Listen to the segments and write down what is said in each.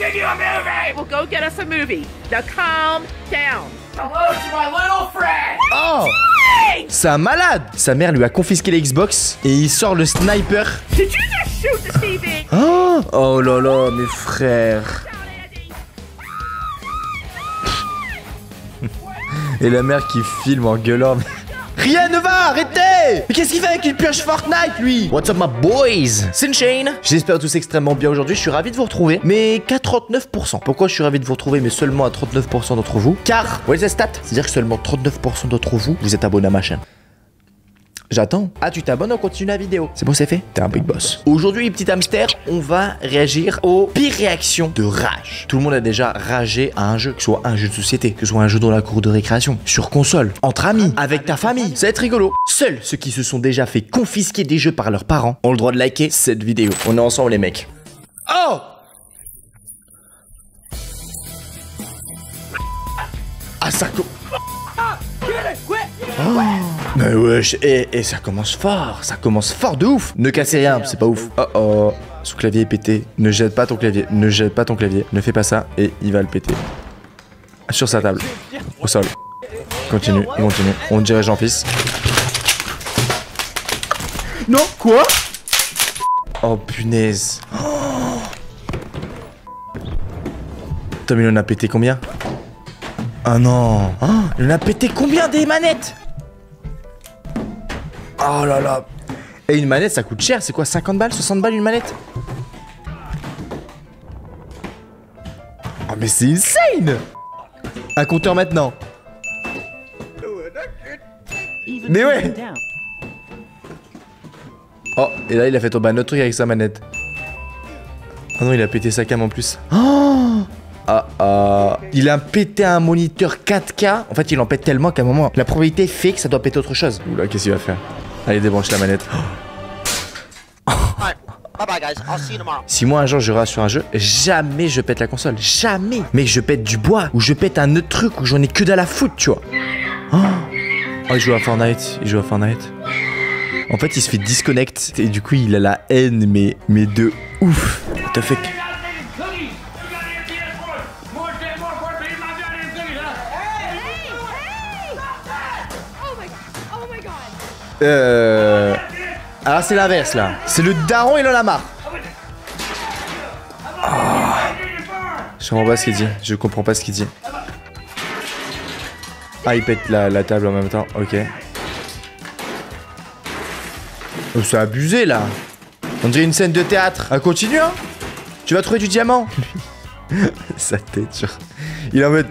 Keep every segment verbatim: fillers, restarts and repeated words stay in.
getting you a movie! We'll go get us a movie. Now calm down. Hello to my little friend! Oh! C'est un malade! Sa mère lui a confisqué la Xbox et il sort le sniper. Did you just shoot the T V? Oh, oh là là, mes frères. Et la mère qui filme en gueulant. Rien ne va, arrêtez! Mais qu'est-ce qu'il fait avec une pioche Fortnite, lui? What's up, my boys? C'est Shane. J'espère tous extrêmement bien aujourd'hui. Je suis ravi de vous retrouver, mais qu'à trente-neuf pour cent. Pourquoi je suis ravi de vous retrouver, mais seulement à trente-neuf pour cent d'entre vous? Car, what is the stat? C'est-à-dire que seulement trente-neuf pour cent d'entre vous, vous êtes abonnés à ma chaîne. J'attends. Ah, tu t'abonnes, on continue la vidéo. C'est bon, c'est fait? T'es un big boss. Aujourd'hui, les petits hamsters, on va réagir aux pires réactions de rage. Tout le monde a déjà ragé à un jeu, que ce soit un jeu de société, que ce soit un jeu dans la cour de récréation, sur console, entre amis, avec ta famille. Ça va être rigolo. Seuls ceux qui se sont déjà fait confisquer des jeux par leurs parents ont le droit de liker cette vidéo. On est ensemble, les mecs. Oh! Ah, ça... Oh. Mais wesh, et, et ça commence fort, ça commence fort de ouf. Ne cassez rien, c'est pas ouf. Oh oh, son clavier est pété. Ne jette pas ton clavier, ne jette pas ton clavier. Ne fais pas ça et il va le péter. Sur sa table, au sol. Continue, il continue. On dirait Jean-Fils. Non, quoi? Oh punaise. Oh. Tom, il en a pété combien? Oh non. Oh, il en a pété combien des manettes? Oh là là. Et une manette ça coûte cher, c'est quoi, cinquante balles, soixante balles une manette? Oh mais c'est insane. Un compteur maintenant. Mais ouais. Oh, et là il a fait tomber un autre truc avec sa manette. Oh non, il a pété sa cam en plus. Oh. Ah ah. Il a pété un moniteur quatre K. En fait il en pète tellement qu'à un moment la probabilité fait que ça doit péter autre chose. Oula, qu'est-ce qu'il va faire? Allez, débranche la manette. Oh. Bye bye guys, I'll see you tomorrow. Si moi un jour je rate sur un jeu, jamais je pète la console. Jamais. Mais je pète du bois, ou je pète un autre truc, ou j'en ai que dalle à foutre, tu vois. Oh. Oh, il joue à Fortnite. Il joue à Fortnite. En fait, il se fait disconnect. Et du coup, il a la haine, mais, mais de ouf. What the fuck? Euh... Alors c'est l'inverse là. C'est le daron, il en a marre. Oh. Je comprends pas ce qu'il dit. Je comprends pas ce qu'il dit. Ah, il pète la, la table en même temps. Ok. Oh, c'est abusé là. On dirait une scène de théâtre. Ah, continue hein. Tu vas trouver du diamant. Sa tête genre. Il est en mode.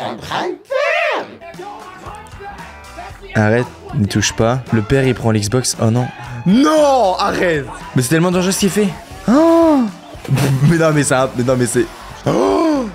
Arrête, ne touche pas. Le père il prend l'Xbox. Oh non. Non, arrête. Mais c'est tellement dangereux ce qu'il fait. Oh. Mais non mais ça. Mais non mais c'est. Oh.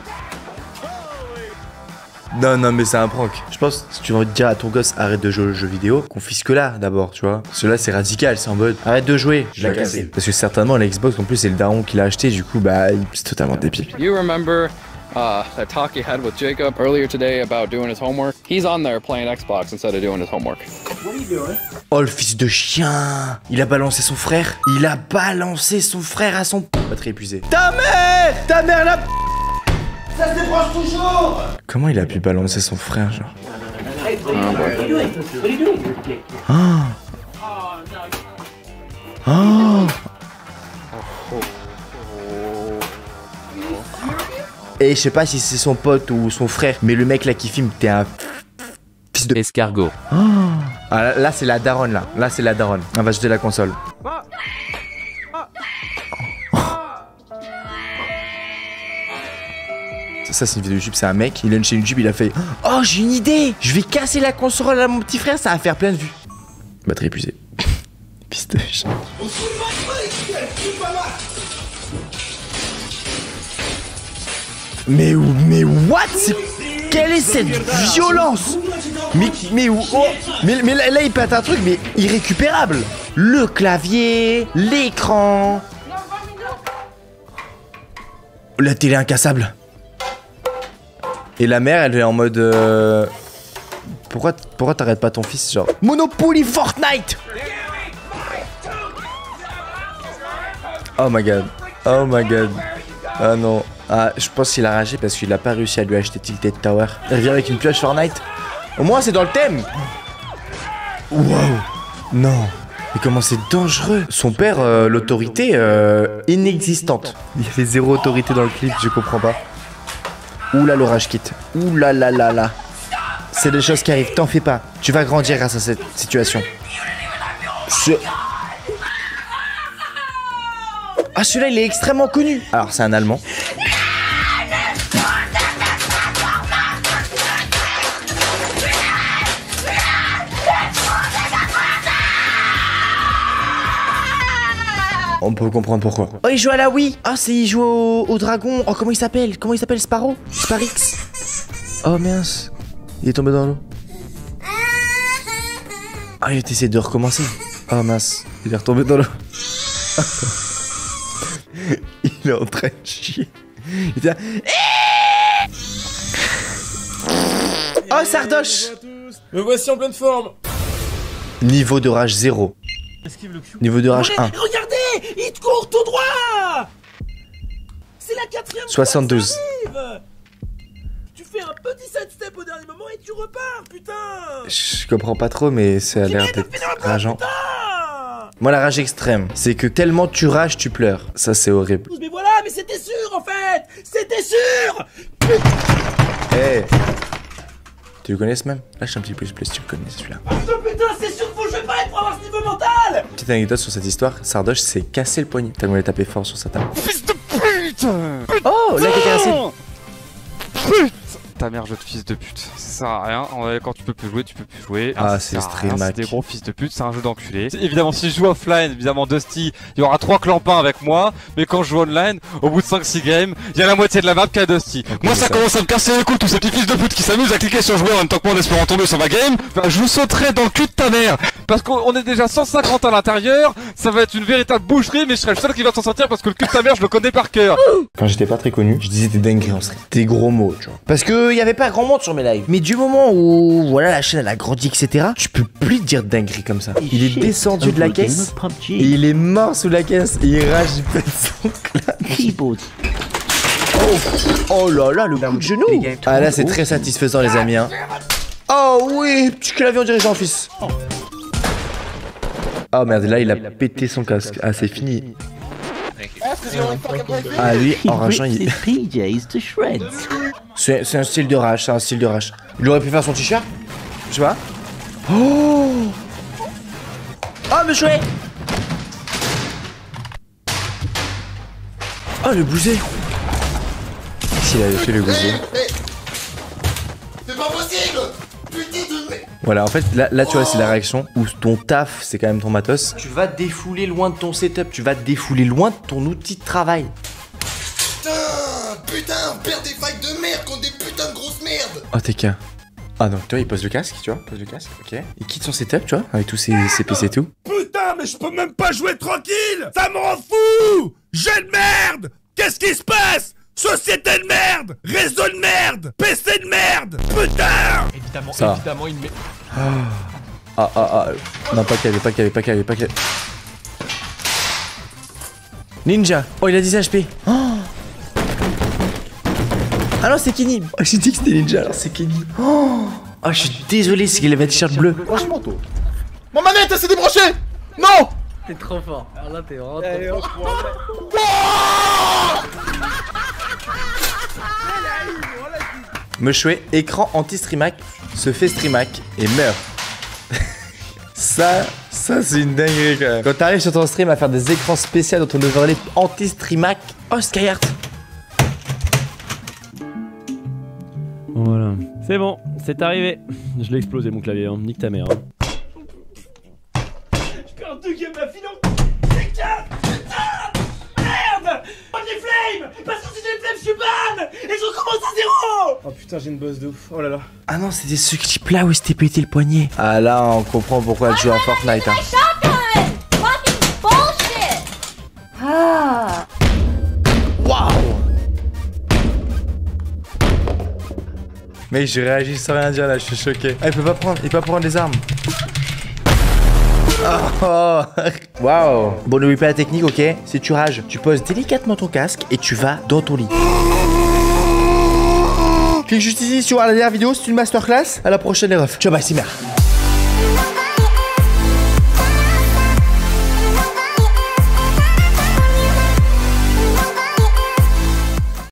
Non non mais c'est un prank. Je pense si tu veux dire à ton gosse arrête de jouer aux jeux vidéo, confisque-la d'abord, tu vois. Parce que là c'est radical, c'est en mode arrête de jouer. Je l'ai cassé. Parce que certainement la Xbox en plus c'est le daron qui l'a acheté, du coup bah c'est totalement débile. You remember Uh, that talk he had with Jacob earlier today about doing his homework? He's on there playing Xbox instead of doing his homework. What are you doing? Oh le fils de chien. Il a balancé son frère. Il a balancé son frère à son... Batterie épuisée. Ta mère. Ta mère la... Ça se débranche toujours. Comment il a pu balancer son frère genre? Hey, what are you doing? What are you doing? Oh. Oh. Et je sais pas si c'est son pote ou son frère, mais le mec là qui filme, t'es un fils de escargot. Oh. Ah, là, là c'est la daronne là. Là c'est la daronne. On va jeter la console. Ça c'est une vidéo YouTube, c'est un mec, il a une chaîne YouTube, il a fait oh j'ai une idée, je vais casser la console à mon petit frère, ça va faire plein de vues. Batterie épuisée. Fils de chien. Mais mais what? Quelle est cette violence? Mais mais oh, mais, mais là, là il pète un truc mais irrécupérable. Le clavier, l'écran, la télé incassable. Et la mère elle est en mode euh... pourquoi pourquoi t'arrêtes pas ton fils genre Monopoly Fortnite? Oh my god. Oh my god. Ah non. Ah, je pense qu'il a ragé parce qu'il a pas réussi à lui acheter Tilted Tower. Il revient avec une pioche Fortnite. Au moins, c'est dans le thème. Wow. Non. Mais comment c'est dangereux. Son père, euh, l'autorité, euh, inexistante. Il y avait zéro autorité dans le clip, je comprends pas. Ouh là, l'orage quitte. Ouh là là là là. C'est des choses qui arrivent, t'en fais pas. Tu vas grandir grâce à cette situation. Ce... Ah, celui-là, il est extrêmement connu. Alors, c'est un Allemand. On peut comprendre pourquoi. Oh, il joue à la Wii. Ah, c'est il joue au, au dragon. Oh, comment il s'appelle? Comment il s'appelle? Sparrow? Sparix? Oh, mince. Il est tombé dans l'eau. Ah, il a essayé de recommencer. Oh, mince. Il est retombé dans l'eau. Il est en train de chier. Il était là. Oh, Sardoche. Me voici en pleine forme. Niveau de rage zéro. Niveau de rage un. Regardez, il te court tout droit. C'est la quatrième. soixante-douze. Tu fais un petit sidestep au dernier moment et tu repars, putain. Je comprends pas trop, mais ça a l'air d'être rageant. Moi, la rage extrême, c'est que tellement tu rages, tu pleures. Ça, c'est horrible. Mais voilà, mais c'était sûr en fait. C'était sûr. Hey. Tu le connais ce même? Lâche un petit pouce bleu si tu le connais celui-là. Oh putain, c'est sûr que faut que je pas être pour avoir ce niveau mental. Petite anecdote sur cette histoire, Sardoche s'est cassé le poignet tellement il a tapé fort sur sa table. Fils de pute. Oh, là quelqu'un cassé. Pute. Ta mère, jeu de fils de pute. Ça sert à rien. Quand tu peux plus jouer, tu peux plus jouer. Ah, c'est Streamac. C'est des gros fils de pute, c'est un jeu d'enculé. Évidemment, si je joue offline, évidemment, Dusty, il y aura trois clampins avec moi. Mais quand je joue online, au bout de cinq six games, il y a la moitié de la map qui a Dusty. Okay, moi, ça, ça commence à me casser les couilles, tous ces petits fils de pute qui s'amusent à cliquer sur jouer en même temps que moi en espérant tomber sur ma game. Enfin, je vous sauterai dans le cul de ta mère. Parce qu'on est déjà cent cinquante à l'intérieur. Ça va être une véritable boucherie, mais je serai le seul qui va s'en sortir parce que le cul de ta mère, je le connais par cœur. Quand j'étais pas très connu, je disais des dingueries en stream. Des gros mots, tu vois. Parce que y avait pas grand monde sur mes lives. Mais du moment où, voilà, la chaîne elle a grandi, et cetera, tu peux plus dire dingueries comme ça. Il est descendu de la caisse. Et il est mort sous la caisse. Et il rage, il pète son clavier. Oh, oh là là, le coup de genou. Ah là, c'est très satisfaisant, les amis. Hein. Oh oui, petit clavier en dirigeant, fils. Oh merde, là il a pété son casque. Ah, c'est fini. Ah, lui, en rageant, il. C'est un style de rage, c'est un style de rage. Il aurait pu faire son t-shirt. Je sais pas. Oh. Oh, me chouette. Oh, le bousé. S'il avait fait le bousé. C'est pas possible. Putain de... Voilà, en fait, là, là tu vois, c'est la réaction où ton taf, c'est quand même ton matos. Tu vas te défouler loin de ton setup, tu vas te défouler loin de ton outil de travail. Putain, putain, on perd des fights de merde contre des putains de grosses merdes. Oh, t'es qu'un. Ah non, tu vois, il pose le casque, tu vois, pose le casque, ok. Il quitte son setup, tu vois, avec tous ses, ses P C et tout. Putain, mais je peux même pas jouer tranquille. Ça me rend fou. J'ai de merde. Qu'est-ce qui se passe? Société de merde! Réseau de merde! P C de merde! Putain! Évidemment, ça. évidemment, il met... Ah, ah, ah, non, pas calé, pas calé, pas calé, pas calé. Ninja! Oh, il a dix H P! Oh. Ah non, c'est Kenny! Oh, j'ai dit que c'était Ninja, alors c'est Kenny! Oh, oh, je suis désolé, c'est qu'il avait un t-shirt bleu! Franchement, toi. Mon manette, elle s'est débranchée! Non! T'es trop fort. Alors là, t'es vraiment trop fort. Meshoué, écran anti-streamac, se fait streamac et meurt. Ça, ça c'est une dinguerie quand même. Quand t'arrives sur ton stream à faire des écrans spéciaux dans ton overlay anti-streamac, oh Skyheart. Voilà, c'est bon, c'est arrivé. Je l'ai explosé mon clavier, hein. Nique ta mère. Hein. Je perds deux games d'affilée. C'est quatre. Putain. Merde. Oh, des flames. Parce que si j'ai des flames, je suis ban. Et je recommence à zéro. Oh putain, j'ai une bosse de ouf. Oh là là. Ah non, c'était ce clip là où il s'était pété le poignet. Ah là, on comprend pourquoi elle joue à Fortnite. Hein. Ah. Waouh. Mec, je réagis sans rien dire là, je suis choqué. Ah, il peut pas prendre, il peut pas prendre les armes. Oh. Waouh. Bon, n'oublie pas la technique, ok? Si tu rages, tu poses délicatement ton casque et tu vas dans ton lit. Clique juste ici si tu vois la dernière vidéo, c'est une masterclass. À la prochaine les refs. Ciao, bye, c'est merde.